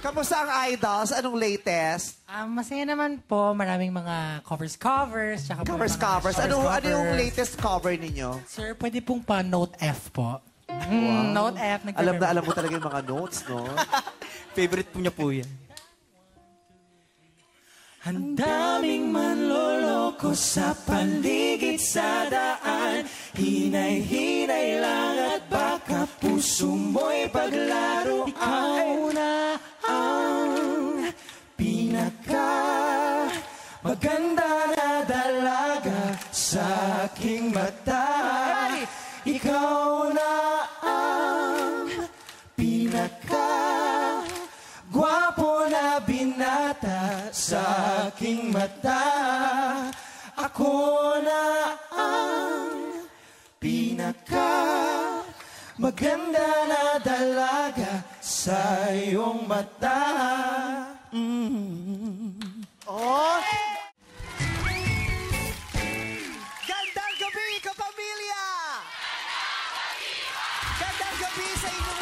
Kamusta ang iDolls? Anong latest? Masaya naman po. Maraming mga covers. Tsaka Covers. Ano yung latest cover ninyo? Sir, pwede pong pa Note F po. Wow. Note F. Alam mo talaga yung mga notes, no? Favorite po niya po yan. Ang daming manloloko sa paligid sa daan. Hinay-hinay lang at baka puso mo'y paglaro. Ikaw na ang pinaka maganda na dalaga sa aking mata. Ikaw na ang pinaka gwapo na binata sa aking mata. Ako na ang pinaka maganda na dalaga sa iyong mata. Oh! Gandang gabi, kapamilya! Gandang gabi sa inyong